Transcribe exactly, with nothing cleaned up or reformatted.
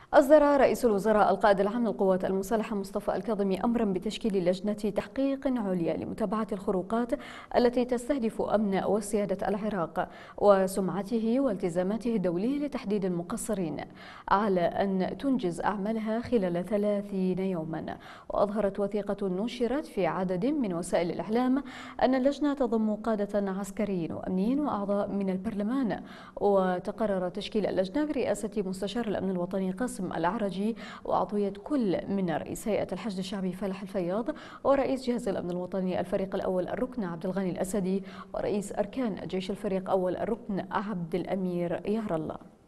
أصدر رئيس الوزراء القائد العام للقوات المسلحة مصطفى الكاظمي أمرا بتشكيل لجنة تحقيق عليا لمتابعة الخروقات التي تستهدف أمن وسيادة العراق وسمعته والتزاماته الدولية لتحديد المقصرين، على أن تنجز أعمالها خلال ثلاثين يوما. وأظهرت وثيقة نشرت في عدد من وسائل الإعلام أن اللجنة تضم قادة عسكريين وأمنيين وأعضاء من البرلمان. وتقرر تشكيل اللجنة برئاسة مستشار الأمن الوطني قاسم الأعرجي وعضوية كل من رئيس هيئة الحشد الشعبي فالح الفياض ورئيس جهاز الأمن الوطني الفريق الأول الركن عبد الغني الأسدي ورئيس أركان جيش الفريق أول الركن عبد الأمير يار الله.